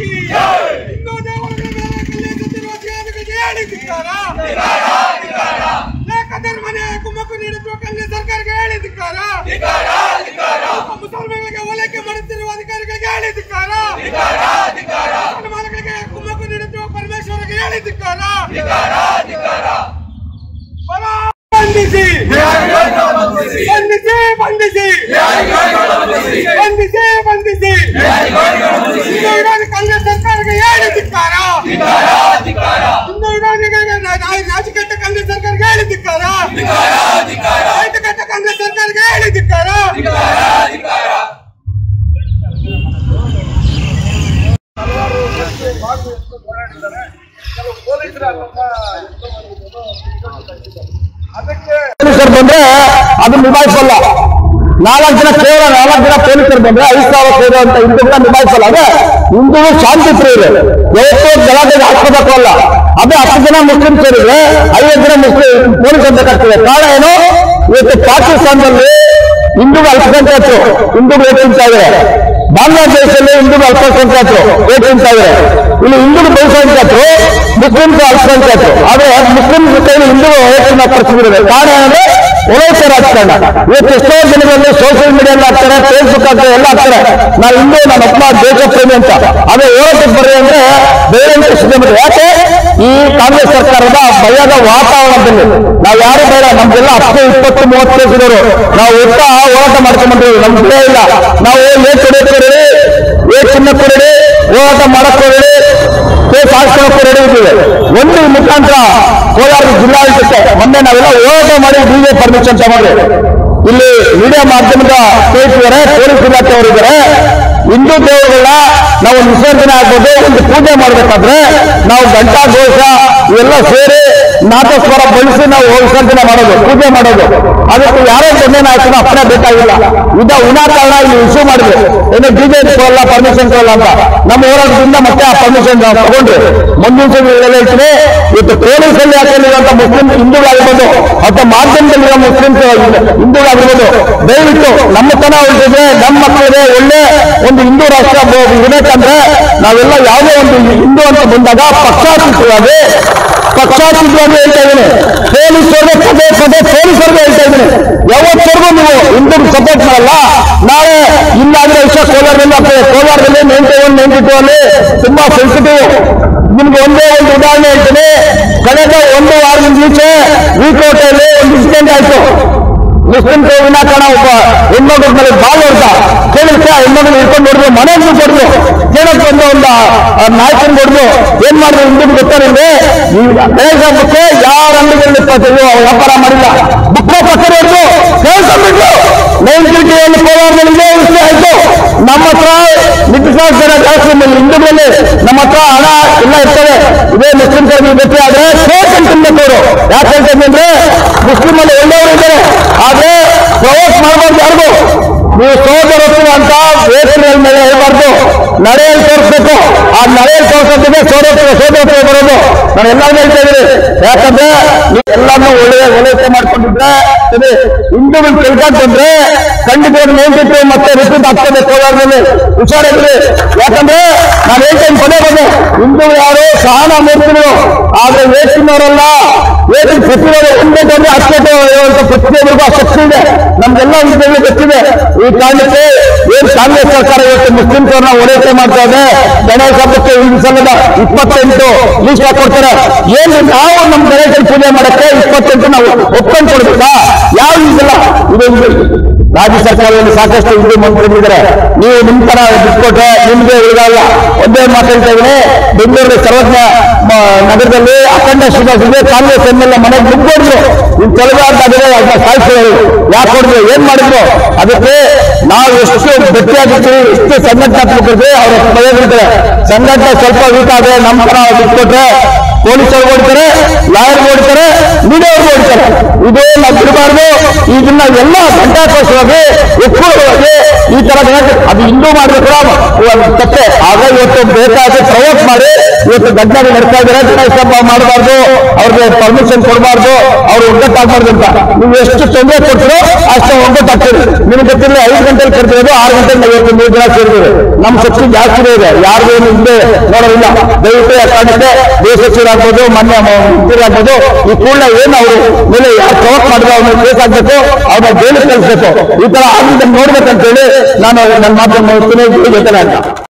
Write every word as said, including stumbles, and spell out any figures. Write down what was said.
ಹಿಂದೂ ದೇವರುಗಳ ಹೇಳಿದಿಕ್ಕಾರ ಧರ್ಮನೇ ಕುಮ್ಮಕ್ಕು ನೀಡುತ್ತಿರುವ ಕಲ್ಯಾಣ ಸರ್ಕಾರಕ್ಕೆ ಹೇಳಿದಿಕ್ಕಾರ ಮುಸಲ್ಮಾನರಿಗೆ ಓಲೈಕೆ ಮಾಡುತ್ತಿರುವ ಅಧಿಕಾರಿಗಳಿಗೆ ಹೇಳಿದಿಕ್ಕಾರ ಮುಸಲ್ಮಾನರಿಗೆ ಕುಮ್ಮಕ್ಕು ನೀಡುತ್ತಿರುವ ಪರಮೇಶ್ವರಿಗೆ ಹೇಳಿದಿಕ್ಕಾರ ಬಂಧಿಸಿ ಬಂಧಿಸಿ ಬಂಧಿಸಿ ಬಂಧಿಸಿ ಬಂಧಿಸಿ ಹಿಂದೂ ವಿರೋಧಿ ಕಾಂಗ್ರೆಸ್ ಸರ್ಕಾರಕ್ಕೆ ಹೇಳಿದಿಕ್ಕಾರ ಹಿಂದೂ ವಿರೋಧಿಗೆ ರಾಜಕೀಯ ಕಾಂಗ್ರೆಸ್ ಸರ್ಕಾರಕ್ಕೆ ಹೇಳಿದಿಕ್ಕಾರ ರೈತಕಟ್ಟ ಕಾಂಗ್ರೆಸ್ ಸರ್ಕಾರಕ್ಕೆ ಹೇಳಿದಿಕ್ಕಾರ ಪೊಲೀಸರು ಬಂದ್ರೆ ಅದು ನಿಭಾಯಿಸಲ್ಲ. ನಾಲ್ಕು ಜನ ಕೇವಲ ನಾಲ್ಕು ಜನ ಪೊಲೀಸರು ಬಂದ್ರೆ ಐದು ಸಾವಿರ ಸೇರುವಂತ ಹಿಂದೂಗಳನ್ನ ನಿಭಾಯಿಸಲ್ಲ. ಅದೇ ಹಿಂದೂಗಳು ಶಾಂತಿ ಪ್ರಿಯರು, ಯಾವತ್ತೂ ಗಲಾಟೆಗೆ ಹಾಕೋಬೇಕು ಅಲ್ಲ. ಅದೇ ಹತ್ತು ಜನ ಮುಸ್ಲಿಂ ಸೇರಿದ್ರೆ ಐವತ್ತು ಜನ ಮುಸ್ಲಿಂ ಪೊಲೀಸರು ಬೇಕಾಗ್ತದೆ. ಕಾರಣ ಏನು? ಇವತ್ತು ಪಾಕಿಸ್ತಾನದಲ್ಲಿ ಹಿಂದೂಗಳು ಅಲ್ಪಸಂಖ್ಯಾತರು ಹಿಂದೂಗಳು ಹೆಚ್ಚಿಂತಾ ಇದ್ದಾರೆ. ಬಾಂಗ್ಲಾದೇಶದಲ್ಲಿ ಹಿಂದೂಗಳು ಅಲ್ಪಸಂಖ್ಯಾತರು ಹೆಚ್ಚಿಂತಾ ಇದ್ದಾರೆ. ಇಲ್ಲಿ ಹಿಂದೂಗಳು ಬಹುಸಂಖ್ಯಾತರು, ಮುಸ್ಲಿಮ್ಸ್ ಅಲ್ಪಸಂಖ್ಯಾತರು. ಆದ್ರೆ ಮುಸ್ಲಿಂ ಕೈಲಿ ಹಿಂದೂಗಳು ಹೆಚ್ಚಿನ ಪರಿಸ್ಥಿತಿ ಇದೆ. ಕಾರಣ ಏನಂದ್ರೆ ಓಲೈಕೆ ರಾಜಕಾರಣ. ಇವತ್ತು ಎಷ್ಟೋ ಜನರಲ್ಲಿ ಸೋಷಿಯಲ್ ಮೀಡಿಯಲ್ಲಿ ಆಗ್ತಾರೆ, ಫೇಸ್ಬುಕ್ ಆಗ್ತಾರೆ, ಎಲ್ಲ ಆಗ್ತಾರೆ. ನಾವು ಹಿಂದೂ ನನ್ನ ಅಪ್ಪ ದೇಶ ಪ್ರೇಮಿ ಅಂತ. ಅದೇ ಹೋರಾಟಕ್ಕೆ ಬರ್ರಿ ಅಂದ್ರೆ ಬೇರೆ ಸಿದ್ಧಮಂತ್ರಿ. ಯಾಕೆ ಈ ಕಾಂಗ್ರೆಸ್ ಸರ್ಕಾರದ ಭಯದ ವಾತಾವರಣದಲ್ಲಿ ನಾವು ಯಾರು ಬೇಡ, ನಮ್ಗೆಲ್ಲ ಹತ್ತು ಇಪ್ಪತ್ತು ಮೂವತ್ತು ಕೇಸಿದವರು ನಾವು ಒಟ್ಟ ಹೋರಾಟ ಮಾಡ್ಕೊಂಡ್ಬಂದಿದ್ದೀವಿ. ನಮ್ಗೆ ಭಯ ಇಲ್ಲ. ನಾವು ಏನ್ ಕೊಡೋದು ಏನ್ ಚಿನ್ನ ಕೊಡಿ, ಹೋರಾಟ ಮಾಡಕ್ ಕೊಡಿ, ಕೇಸ್ ಹಾಕ್ಸ್ಕೊಳಕ್ಕೂ ರೆಡಿ ಇದ್ದೀವಿ. ಒಂದು ಮುಖಾಂತರ ಕೋಲಾರ ಜಿಲ್ಲಾಡಳಿತಕ್ಕೆ ಮೊನ್ನೆ ನಾವೆಲ್ಲ ಹೋರಾಟ ಮಾಡಿ ಡಿಜೆ ಪರ್ಮಿಷನ್ ತಗೊಂಡ್ರಿ. ಇಲ್ಲಿ ಮೀಡಿಯಾ ಮಾಧ್ಯಮದ ಸ್ನೇಹಿತರೆ, ಪೊಲೀಸ್ ಇಲಾಖೆಯವರಿದ್ದಾರೆ. ಹಿಂದೂ ದೇವರುಗಳನ್ನ ನಾವು ವಿಸರ್ಜನೆ ಆಗ್ಬೋದು, ಒಂದು ಪೂಜೆ ಮಾಡಬೇಕಾದ್ರೆ ನಾವು ಗಂಟಾ ಘೋಷ ಇವೆಲ್ಲ ಸೇರಿ ನಾಟಸ್ವರ ಬಳಸಿ ನಾವು ವಿಸರ್ಜನೆ ಮಾಡೋದು, ಪೂಜೆ ಮಾಡೋದು. ಅದಕ್ಕೆ ಯಾರೋ ದೊಡ್ಡ ನಾಯಕನ ಅಪ್ಪಣೆ ಬೇಕಾಗಿಲ್ಲ. ಇದ ವಿನಾಕಾರಣ ಇಲ್ಲಿ ಇಶ್ಯೂ ಮಾಡಿದ್ರು. ಏನು ಡಿಜೆ ಕೊಡಲ್ಲ, ಪರ್ಮಿಷನ್ ಕೊಡಲ್ಲ ಅಂತ. ನಮ್ಮ ಹೋರಾಟದಿಂದ ಮತ್ತೆ ಆ ಪರ್ಮಿಷನ್ ತಗೊಂಡ್ರಿ. ಮುಂದಿನ ದಿನಗಳಲ್ಲಿ ಹೇಳ್ತೀನಿ, ಇವತ್ತು ಪೊಲೀಸಲ್ಲಿ ಹಾಕೊಂಡಿರುವಂತ ಮುಸ್ಲಿಂ ಹಿಂದೂಗಳಾಗಿರ್ಬೋದು ಅಥವಾ ಮಾಧ್ಯಮದಲ್ಲಿರೋ ಮುಸ್ಲಿಂ ಹಿಂದೂಗಳಾಗಿರ್ಬೋದು, ದಯವಿಟ್ಟು ನಮ್ಮ ತನ ಹೊರಟಿದ್ರೆ ನಮ್ಮ ಮಕ್ಕಳಿಗೆ ಒಳ್ಳೆ ಒಂದು ಹಿಂದೂ ರಾಷ್ಟ್ರ ಇರಬೇಕಂದ್ರೆ ನಾವೆಲ್ಲ ಯಾವುದೇ ಒಂದು ಹಿಂದೂ ಅಂತ ಬಂದಾಗ ಪಕ್ಷಾತೀತವಾಗಿ ಪಕ್ಷಾತೀತವಾಗಿ ಹೇಳ್ತಾ ಇದ್ದೀನಿ. ಪೊಲೀಸರಿಗೆ ಪದೇ ಪದೇ ಪೊಲೀಸರಿಗೆ ಹೇಳ್ತಾ ಇದ್ದೀನಿ, ಯಾವತ್ತರೆಗೂ ನೀವು ಹಿಂದೂಗೆ ಸಪೋರ್ಟ್ ಮಾಡಲ್ಲ. ನಾಳೆ ಇಲ್ಲಾಂದ್ರೆ ವಿಷಯ ಕೋಲಾರದಲ್ಲಿ ಆಗ್ತದೆ. ಕೋಲಾರದಲ್ಲಿ ನೈಂಟಿ ಒನ್ ನೈಂಟಿ ಟೂ ಅಲ್ಲಿ ತುಂಬಾ ಸೆನ್ಸಿಟಿವ್. ನಿಮ್ಗೆ ಒಂದೇ ಒಂದು ಉದಾಹರಣೆ ಹೇಳ್ತೀನಿ. ಕಳೆದ ಒಂದು ವಾರದಿಂದ ಈಚೆ ವಿಕೋಟೆಯಲ್ಲಿ ಒಂದು ಇನ್ಸಿಡೆಂಟ್ ಆಯ್ತು. ಮುಸ್ಲಿಂ ವಿನಾಕಾರಣ ಒಬ್ಬ ಹೆಣ್ಮಗಳ ಮೇಲೆ ಬಾಲ್ ಹೊಡೆದ. ಕೇಳಿದ್ರೆ ಹೆಣ್ಮಗಳು ಹಿಡ್ಕೊಂಡು ಹೊಡೆದು ಮನೆಗೆ ಹೊಡೆದು ಕೇಳಕ್ ಬಂದ ಒಂದು ನಾಯಕನ ಹೊಡೆದು ಏನ್ ಮಾಡಿದ್ರು ಹಿಂದೂ ಗೊತ್ತಾರಂದ್ರೆ ಗಣೇಶ ಹಬ್ಬಕ್ಕೆ ಯಾರ ಅಂಗಡಿಗಳಲ್ಲಿ ಇಪ್ಪತ್ತೈದು ವ್ಯಾಪಾರ ಮಾಡಿಲ್ಲ. ಬುಕ್ಕ ಪಕ್ಕ ಹೊಡೆದು ಕೆಲಸ ಬಿಟ್ಟು ನೈನ್ಟಿಯಲ್ಲಿ ಕೋಲಾರದಲ್ಲಿ ವಿಷಯ ಆಯ್ತು. ನಮ್ಮ ಹತ್ರ ನಿಟ್ಟಿಸಾಕ್ ಜನ ಜಾಸ್ತಿ ಹಿಂದೂಗಳಲ್ಲಿ ನಮ್ಮ ಹತ್ರ ಹಣ ಎಲ್ಲ ಇರ್ತದೆ. ಇದೇ ಮುಸ್ಲಿಂ ಕರ್ಮಿಗೆ ಭೇಟಿ ಆದ್ರೆ ಸೇಫ್ ಅಂತ ತಿನ್ನೋರು. ಯಾಕೆ ಹೇಳ್ತೀನಿ ಅಂದ್ರೆ ಮುಸ್ಲಿಮಲ್ಲಿ ಒಳ್ಳೆಯವರು ಇದ್ದಾರೆ, ಆದ್ರೆ ಪ್ರವಾಸ ಮಾಡಬಾರ್ದು. ಯಾರಿಗೂ ನೀವು ಸೋದರತ್ವ ಅಂತ ವೇದಿಕೆಗಳ ಮೇಲೆ ಹೇಳ್ಬಾರ್ದು, ನಡೆಯಲ್ಲಿ ತೋರಿಸ್ಬೇಕು. ಆ ನಡೆಯಲ್ಲಿ ತೋರಿಸೋದಿಗೆ ಸೋದರತ್ವ ಸೋದರತ್ವ ಬರೋದು. ನಾನು ಎಲ್ಲಾರು ಹೇಳ್ತಾ ಇದ್ದೀನಿ. ಯಾಕಂದ್ರೆ ನೀವು ಎಲ್ಲಾನು ಒಳ್ಳೆಯ ಓಲೈಕೆ ಮಾಡ್ಕೊಂಡಿದ್ರೆ ಹಿಂದೂಗಳು ಕೆಲ್ಸಕ್ಕೆ ಬಂದ್ರೆ ಖಂಡಿತ ನೈಂಟಿ ಮತ್ತೆ ರಿಪೀಟ್ ಆಗ್ತದೆ ಕೋಲಾರದಲ್ಲಿ. ಹುಷಾರಿದ್ರಿ. ಯಾಕಂದ್ರೆ ನಾನು ಹೇಳ್ತೇನೆ ಪದೇ ಪದೇ, ಹಿಂದೂಗಳು ಯಾರು ಸಹನ ಮೂರ್ತಿಗಳು, ಆದ್ರೆ ವೇದಿನವರಲ್ಲ. ವೇದಿನ ಸಚಿವರು ಒಂದೇ ಬಂದು ಹತ್ತು ಹೇಳುವಂತ ಪ್ರತಿಯೊಬ್ಬರಿಗೂ ಆ ಶಕ್ತಿ ಇದೆ. ನಮ್ಗೆಲ್ಲ ವಿಷಯಗಳು ಗೊತ್ತಿದೆ. ಈ ಕಾರಣಕ್ಕೆ ಏನ್ ಕಾಂಗ್ರೆಸ್ ಸರ್ಕಾರ ಇವತ್ತು ಮುಸ್ಲಿಮ್ಸವ್ರನ್ನ ಓಲೈಕೆ ಮಾಡ್ತಾ ಇದೆ. ಗಣೇಶ ಹಬ್ಬಕ್ಕೆ ಈ ಸಲದ ಇಪ್ಪತ್ತೆಂಟು ಲೀಸ್ಟ್ ಹಾಕೊಡ್ತಾರೆ. ಏನು ನಾವು ನಮ್ಮ ಗಣೇಶನ ಪೂಜೆ ಮಾಡಕ್ಕೆ ಇಪ್ಪತ್ತೆಂಟು ನಾವು ಒಪ್ಕೊಂಡು ಕೊಡ್ಬೇಕಾ? ಯಾವ ಈಗಿಲ್ಲ. ಇದು ರಾಜ್ಯ ಸರ್ಕಾರದಲ್ಲಿ ಸಾಕಷ್ಟು ಹಿಂದೂ ಮಂತ್ರಿಗಳಿದ್ದಾರೆ. ನೀವು ನಿಮ್ ತರ ಬಿಟ್ಕೊಟ್ರೆ ನಿಮ್ಗೆ ಉಳಿದಲ್ಲ. ಒಂದೇ ಮಾತಾಡ್ತಾ ಇದ್ದೀನಿ, ಬೆಂಗಳೂರಿನ ಸರ್ವಜ್ಞ ನಗರದಲ್ಲಿ Akhanda Srinivasa Congress M L A ಮನೆಗೆ ಮುಗ್ಗೋಡ್ರು. ನೀವು ತೆಲುಗಾದ್ರೆ ಅದನ್ನ ಸಾಯಿಸಿದ್ರು. ಯಾಕೆ ಹೊಡೆದ್ರು, ಏನ್ ಮಾಡಿದ್ರು? ಅದಕ್ಕೆ ನಾವು ಎಷ್ಟು ಗಟ್ಟಿಯಾಗಿರ್ತೀವಿ, ಎಷ್ಟು ಸಂಘಟನಾತ್ಮಕತೆ ಅವರ ಭಯಗಳಿರ್ತಾರೆ. ಸಂಘಟನೆ ಸ್ವಲ್ಪ ವೀಕ್ ಆದ್ರೆ ನಮ್ಮ ತರ ಬಿಟ್ಕೊಟ್ರೆ ಪೊಲೀಸರು ಓಡ್ತಾರೆ, ಲಾಯರ್ ಓಡ್ತಾರೆ, ಮೀಡಿಯಾ ಓಡ್ತಾರೆ. ಇದು ನಾವು ಬಿಡಬಾರ್ದು. ಈ ಇದನ್ನ ಎಲ್ಲ ಗಂಟಾಕೋಶವಾಗಿ ಒಕ್ಕೂಟವಾಗಿ ಈ ತರ ಅದು ಹಿಂದೂ ಮಾಡಿದ್ರೆ ತಪ್ಪೆ. ಆಗ ಇವತ್ತು ಬೇಕಾದ್ರೆ ಪ್ರವೋಕ್ ಮಾಡಿ ಇವತ್ತು ಗಂಟೆ ನಡ್ತಾ ಇದ್ದಾರೆ, ಗಣೇಶ ಹಬ್ಬ ಮಾಡಬಾರ್ದು, ಅವ್ರಿಗೆ ಪರ್ಮಿಷನ್ ಕೊಡಬಾರ್ದು, ಅವ್ರು ಒಗ್ಗಟ್ಟಾಗಬಾರ್ದು ಅಂತ. ನೀವು ಎಷ್ಟು ತೊಂದರೆ ಕೊಡ್ತೀರೋ ಅಷ್ಟು ಒಗ್ಗಟ್ಟಾಗ್ತೀರಿ. ನಿಮ್ಗೆ ಗೊತ್ತಿಲ್ಲ ಐದು ಗಂಟೆಗೆ ಕರ್ತಿರೋದು ಆರು ಗಂಟೆಗೆ ಇವತ್ತು ಮೂರು ಜನ ಸೇರಿದ್ರು. ನಮ್ಮ ಶಕ್ತಿ ಜಾಸ್ತಿ ಇದೆ, ಯಾರಿಗೇನು ಇಲ್ಲದೆ ನೋಡೋದಿಲ್ಲ. ದಯವಿಟ್ಟು ಆ ಕಾರಣಕ್ಕೆ ಗೃಹ ಸಚಿವರಾಗ್ಬೋದು, ಮಾನ್ಯ ಮಂತ್ರಿರಾಗ್ಬೋದು, ಈ ಕೂಡಲೇ ಏನು ಅವರು ಮೇಲೆ ಯಾರು ಪ್ರವೋಕ್ ಮಾಡಿದ್ರೆ ಅವ್ರನ್ನ ಕೇಸ್ ಆಗ್ಬೇಕು, ಅವ್ರನ್ನ ಜೈಲಿಗೆ ಕಳಿಸ್ಬೇಕು. ಈ ತರ ಆಗಿದ್ದನ್ನು ನೋಡ್ಬೇಕಂತೇಳಿ ನಾನು ನನ್ನ ಮಾತನ್ನು ಮುಗಿಸ್ತೀನಿ. ಜೊತೆ ಅಂತ